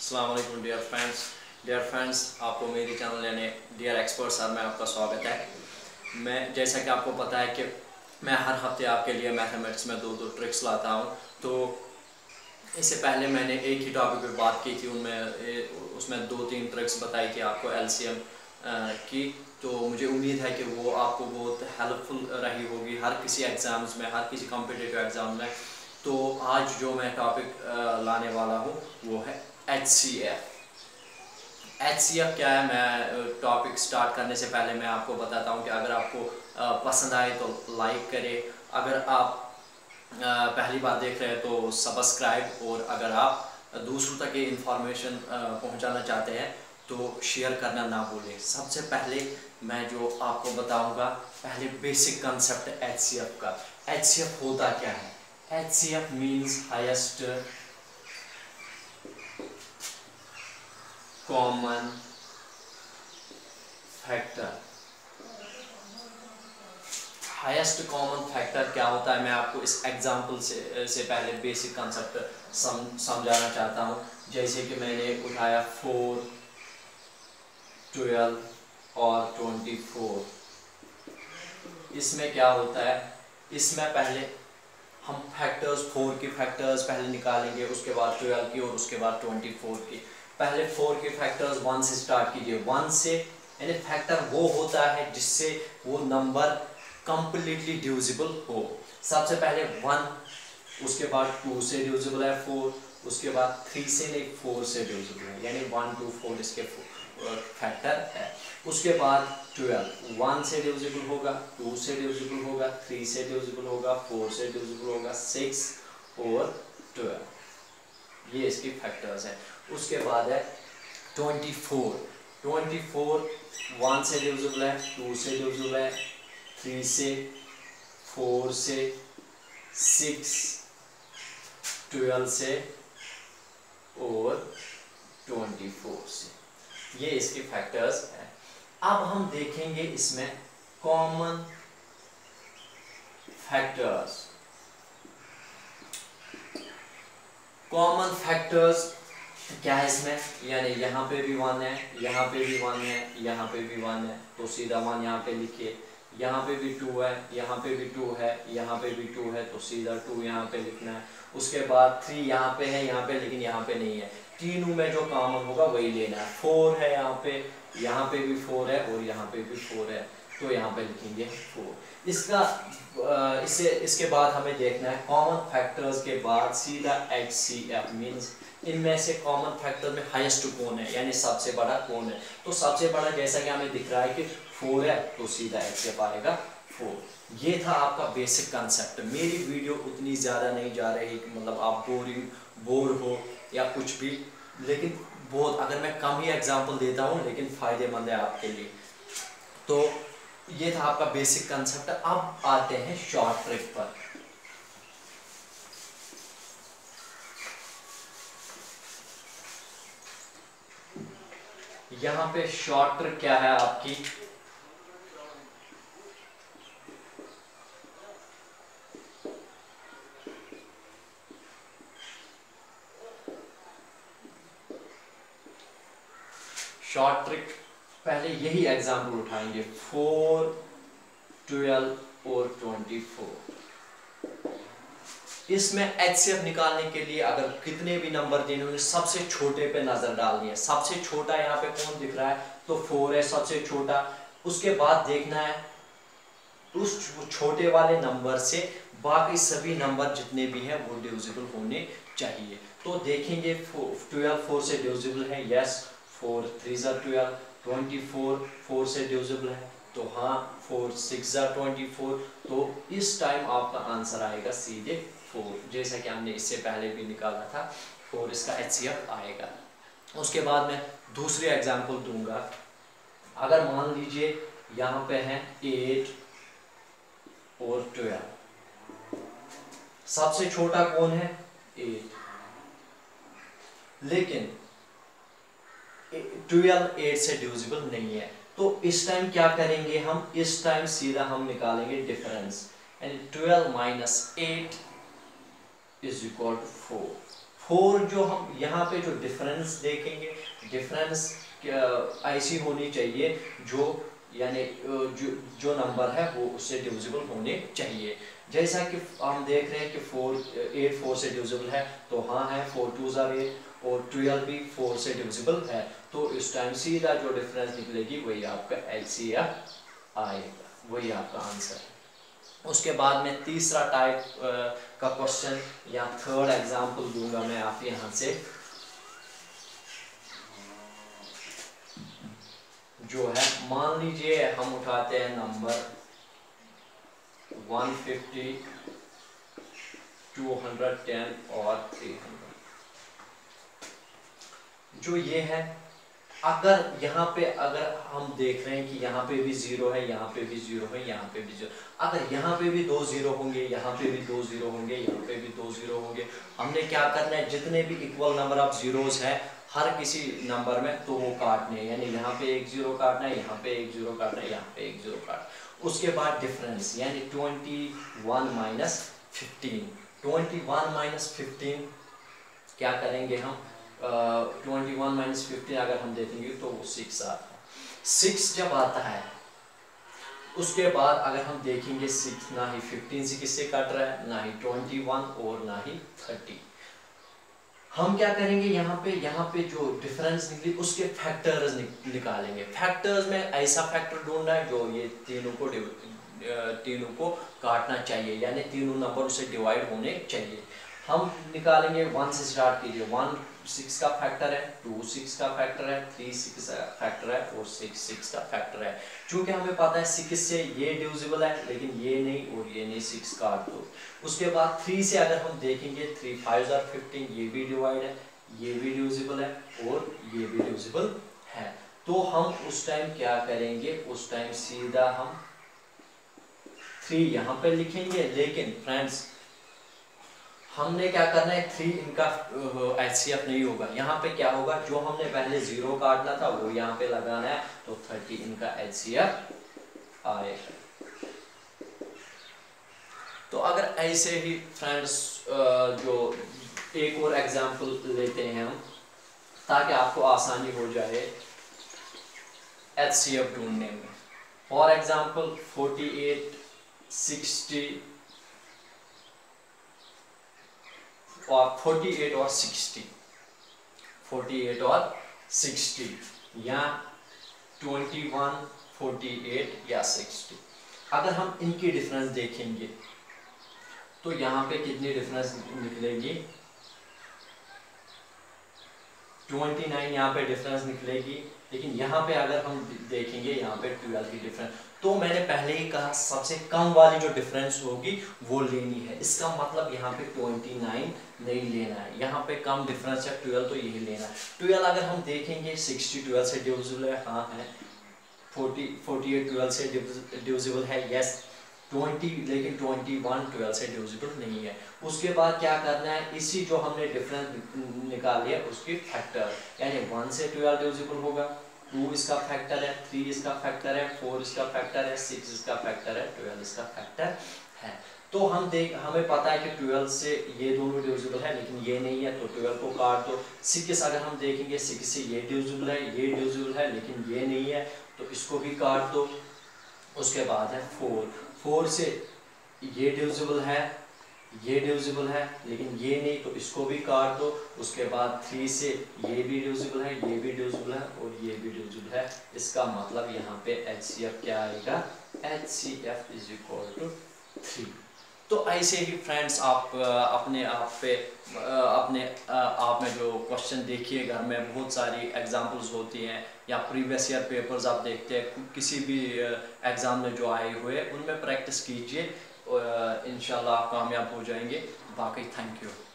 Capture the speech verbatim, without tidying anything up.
अस्सलाम वालेकुम dear friends dear friends आपको मेरे चैनल यानी डियर एक्सपर्ट सर में आपका स्वागत है। मैं जैसा कि आपको पता है कि मैं हर हफ्ते आपके लिए मैथमेटिक्स में दो दो ट्रिक्स लाता हूं। तो इससे पहले मैंने एक ही टॉपिक पे बात की थी, उनमें उसमें दो तीन ट्रिक्स बताई थी आपको एलसीएम की। तो मुझे उम्मीद है कि वो आपको बहुत हेल्पफुल रही होगी हर किसी एग्ज़ाम्स में, हर किसी कॉम्पिटिटिव एग्ज़ाम में। तो आज जो मैं टॉपिक लाने वाला हूँ वो है H C F. H C F क्या है, मैं टॉपिक स्टार्ट करने से पहले मैं आपको बताता हूँ कि अगर आपको पसंद आए तो लाइक करें, अगर आप पहली बार देख रहे हैं तो सब्सक्राइब, और अगर आप दूसरों तक ये इंफॉर्मेशन पहुँचाना चाहते हैं तो शेयर करना ना भूलें। सबसे पहले मैं जो आपको बताऊंगा, पहले basic concept H C F का। एच सी एफ होता क्या है? H C F means highest common factor. Highest common factor क्या होता है, मैं आपको इस एग्जांपल से से पहले बेसिक कंसेप्ट सम, समझाना चाहता हूँ। जैसे कि मैंने उठाया फोर, ट्वेल्व और ट्वेंटी फोर। इसमें क्या होता है, इसमें पहले हम फैक्टर्स, फोर के फैक्टर्स पहले निकालेंगे, उसके बाद ट्वेल्व की और उसके बाद ट्वेंटी फोर की। पहले फोर के फैक्टर्स वन से स्टार्ट कीजिए। वन से यानी फैक्टर वो होता है जिससे वो नंबर कंप्लीटली डिविजिबल हो। सबसे पहले वन, उसके बाद टू से डिविजिबल है फोर, उसके बाद थ्री से नहीं फोर से डिविजिबल है, यानी वन टू फोर इसके फैक्टर है। उसके बाद ट्वेल्व वन से डिविजिबल होगा, टू से डिविजिबल होगा, थ्री से डिविजिबल होगा, फोर से डिविजिबल होगा, सिक्स और ट्वेल्व, ये इसकी फैक्टर्स है। उसके बाद है twenty four. Twenty four one से डिविजिबल है, टू से डिविजिबल है, थ्री से, फोर से, सिक्स, ट्वेल्व से और ट्वेंटी फोर से, ये इसके फैक्टर्स हैं। अब हम देखेंगे इसमें कॉमन फैक्टर्स। कॉमन फैक्टर्स क्या है इसमें, यानी यहाँ पे भी वन है, यहाँ पे भी वन है, यहाँ पे भी वन है, तो सीधा वन यहाँ पे लिखिए। यहाँ पे भी टू है, यहाँ पे भी टू है, यहाँ पे भी टू है, तो सीधा टू यहाँ पे लिखना है। उसके बाद थ्री यहाँ पे है, यहाँ पे लेकिन यहाँ पे नहीं है, तीनों में जो कॉमन होगा वही लेना है। फोर है यहाँ पे, यहाँ पे भी फोर है और यहाँ पे भी फोर है, तो यहाँ पे लिखेंगे फोर। इसका इससे इसके बाद हमें देखना है कॉमन फैक्टर्स के बाद सीधा एच सी एफ मीन्स इनमें से कॉमन फैक्टर में हाईएस्ट कौन है, यानी सबसे बड़ा कौन है। तो सबसे बड़ा जैसा कि हमें दिख रहा है कि फोर है, तो सीधा एच सी एफ आएगा फोर। ये था आपका बेसिक कंसेप्ट। मेरी वीडियो उतनी ज़्यादा नहीं जा रही कि मतलब आप बोरिंग बोर हो या कुछ भी, लेकिन बहुत अगर मैं कम ही एग्जांपल देता हूँ लेकिन फ़ायदेमंद है आपके लिए। तो ये था आपका बेसिक कंसेप्ट। अब आते हैं शॉर्ट ट्रिक पर। यहाँ पे शॉर्ट ट्रिक क्या है आपकी, शॉर्ट ट्रिक पहले यही एग्जाम्पल उठाएंगे, फोर, ट्वेल्व और ट्वेंटी फोर। इसमें एच सी एफ निकालने के लिए अगर कितने भी नंबर देने होंगे सबसे छोटे पे नजर डालनी है। सबसे छोटा यहाँ पे कौन दिख रहा है, तो फोर है सबसे छोटा। उसके बाद देखना है उस छोटे वाले नंबर से बाकी सभी नंबर जितने भी हैं वो डिविजिबल होने चाहिए। तो देखेंगे ट्वेल्व फोर से डिविजिबल है, यस, फोर थ्री ज़ा ट्वेल्व, ट्वेंटी फोर फोर से डिविजिबल है, तो हाँ, फोर सिक्स ज़ा ट्वेंटी फोर। तो इस टाइम आपका आंसर आएगा सीधे फोर, जैसा कि हमने इससे पहले भी निकाला था, फोर इसका एच सी एफ आएगा। उसके बाद मैं दूसरी एग्जांपल दूंगा। अगर मान लीजिए यहाँ पे है एट और ट्वेल्व, सबसे छोटा कौन है, एट, लेकिन ट्वेल्व एट से डिविजिबल नहीं है। तो इस टाइम क्या करेंगे हम, इस टाइम सीधा हम निकालेंगे डिफरेंस, यानी twelve minus eight is equal to four. Four जो हम यहाँ पे जो डिफरेंस देखेंगे, डिफरेंस ऐसी होनी चाहिए जो यानी जो जो नंबर है वो उससे डिविजिबल होने चाहिए। जैसा कि हम देख रहे हैं कि फोर एट फोर से डिविजिबल है, तो हाँ है, फोर टू ज़ार एट, और ट्वेल्व भी फोर से डिविजिबल है। तो इस टाइम सीधा जो डिफरेंस निकलेगी वही आपका एचसीएफ आएगा, वही आपका आंसर है। उसके बाद में तीसरा टाइप का क्वेश्चन या थर्ड एग्जांपल दूंगा मैं आप यहाँ से, जो है मान लीजिए हम उठाते हैं number one fifty, two hundred ten और थ्री हंड्रेड। जो ये है, अगर यहाँ पे अगर हम देख रहे हैं कि यहाँ पे भी जीरो है, यहाँ पे भी जीरो है, यहाँ पे भी जीरो, अगर यहाँ पे भी दो जीरो होंगे, यहाँ पे भी दो जीरो होंगे, यहाँ पे भी दो जीरो होंगे, हमने क्या करना है, जितने भी इक्वल नंबर ऑफ जीरोस है हर किसी नंबर में, तो वो काटने हैं। यानी यहाँ पे एक जीरो काटना है, यहाँ पे एक जीरो काटना है, यहाँ पे एक जीरो काटना। उसके बाद डिफरेंस यानी twenty one minus fifteen, twenty one minus fifteen क्या करेंगे हम, ट्वेंटी वन माइनस फिफ्टीन अगर हम देखेंगे तो वो सिक्स आता है। सिक्स जब आता है उसके बाद अगर हम देखेंगे सिक्स ना ही फिफ्टीन से किससे कट रहा है, ना ही ट्वेंटी वन और ना ही थर्टी। हम क्या करेंगे, यहाँ पे यहाँ पे जो डिफरेंस निकली उसके फैक्टर्स निकालेंगे। फैक्टर्स में ऐसा फैक्टर ढूंढना है जो ये तीनों को तीनों को काटना चाहिए, यानी तीनों नंबर उससे डिवाइड होने चाहिए। हम निकालेंगे, वन से स्टार्ट कीजिए। वन सिक्स का फैक्टर है, टू सिक्स का फैक्टर है, थ्री सिक्स का फैक्टर है और सिक्स सिक्स का फैक्टर है। चूंकि हमें पता है सिक्स से ये डिविजिबल है लेकिन ये नहीं और ये नहीं, सिक्स काट दो। उसके बाद थ्री से अगर हम देखेंगे, थ्री फाइव जार फिफ्टीन, ये भी डिवाइड है, ये भी डिविजिबल है और ये भी डिविजिबल है। तो हम उस टाइम क्या करेंगे, उस टाइम सीधा हम थ्री यहाँ पे लिखेंगे। लेकिन फ्रेंड्स हमने क्या करना है, थ्री इनका एचसीएफ नहीं होगा। यहाँ पे क्या होगा, जो हमने पहले जीरो काटना था वो यहाँ पे लगाना है, तो थर्टी इनका एचसीएफ आएगा। तो अगर ऐसे ही फ्रेंड्स जो एक और एग्जांपल लेते हैं हम, ताकि आपको आसानी हो जाए एचसीएफ ढूंढने में। For example forty eight, sixty और फोर्टी एट और सिक्सटी, फोर्टी एट और सिक्सटी या ट्वेंटी वन, फोर्टी एट या सिक्सटी। अगर हम इनकी डिफरेंस देखेंगे तो यहाँ पे कितनी डिफरेंस निकलेगी, ट्वेंटी नाइन यहाँ पे डिफरेंस निकलेगी। लेकिन यहाँ पे अगर हम देखेंगे यहाँ पे ट्वेल्व की डिफरेंस, तो मैंने पहले ही कहा सबसे कम वाली जो डिफरेंस होगी वो लेनी है। इसका मतलब यहाँ पे ट्वेंटी नाइन नहीं लेना है, यहाँ पे कम डिफरेंस है ट्वेल्व, तो यही लेना है। ट्वेल्व अगर हम देखेंगे सिक्सटी ट्वेल्व से डिविजिबल है, हाँ है। फोर्टी फोर्टी एट ट्वेल्व से डिविजिबल है, यस। ट्वेंटी लेकिन ट्वेंटी वन ट्वेल्व से डिविजिबल नहीं है। उसके बाद क्या करना है, इसी जो हमने डिफरेंस निकाली है उसकी फैक्टर, यानी वन से ट्वेल्व डिविजिबल होगा, टू इसका फैक्टर है, थ्री इसका फैक्टर है, फोर इसका फैक्टर है, सिक्स इसका फैक्टर है, ट्वेल्व इसका फैक्टर है। तो हम देख हमें पता है कि ट्वेल्व से ये दोनों डिविजिबल है लेकिन ये नहीं है, तो ट्वेल्व को काट दो। सिक्स अगर हम देखेंगे, सिक्स से ये डिविजिबल है, ये डिविजिबल है लेकिन ये नहीं है, तो इसको भी काट दो। उसके बाद है फोर, फोर से ये डिविजिबल है, ये डिविजिबल है लेकिन ये नहीं, तो इसको भी काट दो। उसके बाद थ्री से ये भी डिविजिबल है, ये भी डिविजिबल है और ये भी डिविजिबल है। इसका मतलब यहाँ पे एचसीएफ क्या आएगा, HCF is equal to three. तो ऐसे ही फ्रेंड्स आप अपने आप पे अपने आप में जो क्वेश्चन देखिए, घर में बहुत सारी एग्जांपल्स होती हैं या प्रीवियस ईयर पेपर्स आप देखते हैं किसी भी एग्ज़ाम में जो आए हुए, उनमें प्रैक्टिस कीजिए, इंशाल्लाह आप कामयाब हो जाएंगे। बाकी थैंक यू।